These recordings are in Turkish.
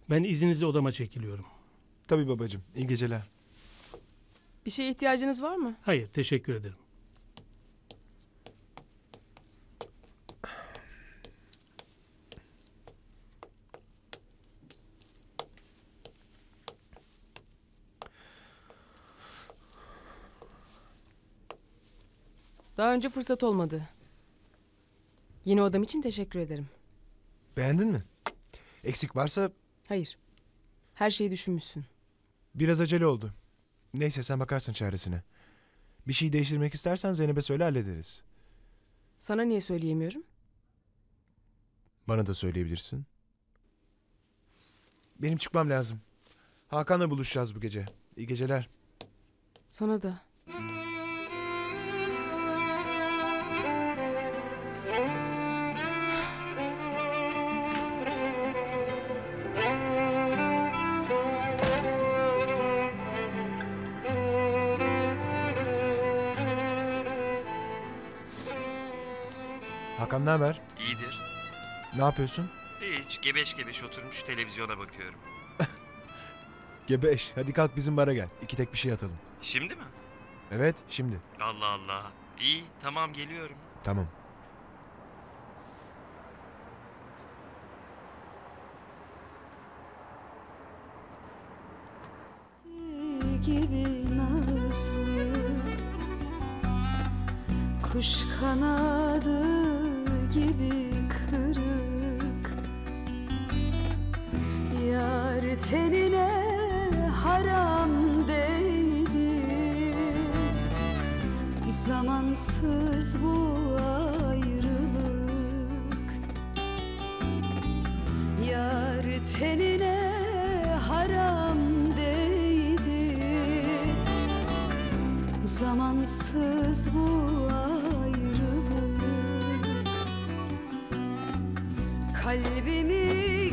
Ben izninizle odama çekiliyorum. Tabii babacığım. İyi geceler. Bir şeye ihtiyacınız var mı? Hayır, teşekkür ederim. Daha önce fırsat olmadı. Yeni odam için teşekkür ederim. Beğendin mi? Eksik varsa Hayır. Her şeyi düşünmüşsün. biraz acele oldu. Neyse sen bakarsın çaresine. Bir şey değiştirmek istersen Zeynep'e söyle hallederiz. Sana niye söyleyemiyorum? Bana da söyleyebilirsin. Benim çıkmam lazım. Hakan'la buluşacağız bu gece. İyi geceler. Sana da. Hakan ne haber? İyidir. Ne yapıyorsun? Hiç gebeş gebeş oturmuş televizyona bakıyorum. Gebeş. Hadi kalk bizim bara gel. İki tek bir şey atalım. Şimdi mi? Evet şimdi. Allah Allah. İyi tamam geliyorum. Tamam. Gibi nazlı, kuş kanadı gibi kırık, yar tenine haram değdi, zamansız bu ayrılık, yar tenine haram değdi, zamansız bu ayrılık. Kalbimi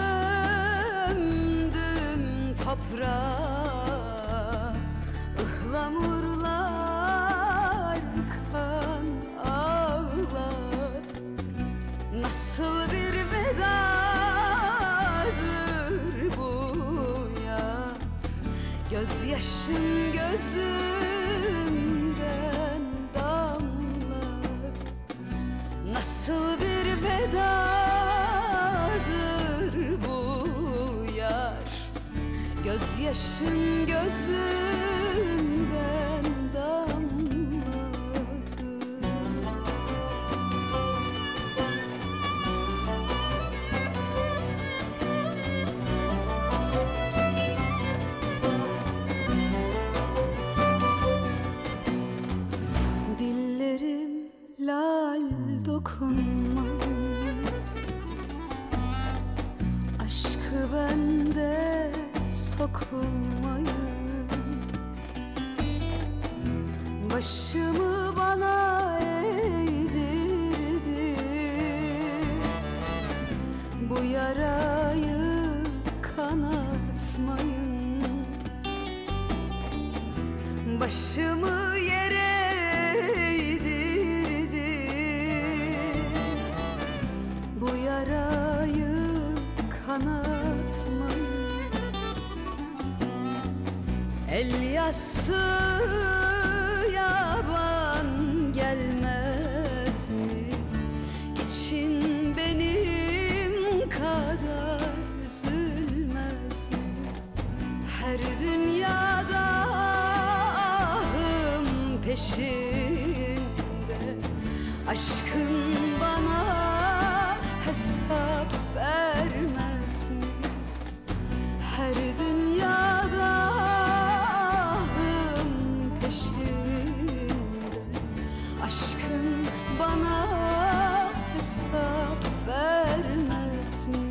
gömdüm toprağa, ıhlamurlar kan ağlat. Nasıl bir vedadır bu ya, gözyaşın gözümden damlat. Nasıl bir vedadır bu yar, gözyaşın gözümden damlat. Dillerim lal dokunmayın, aşkı bende sokulmayın. Başımı bana eğdirdi, bu yarayı kanatmayın. Başımı yere eğdirdi, bu yarayı kanatmayın. El yastığı yaban gelmez mi? İçin benim kadar üzülmez mi? Her dünyada ahım peşinde, aşkın bana hesap vermez mi? Her dünyada ahım peşinde, aşkın bana hesap vermez mi?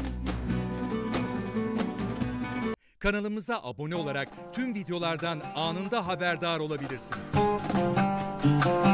Kanalımıza abone olarak tüm videolardan anında haberdar olabilirsiniz.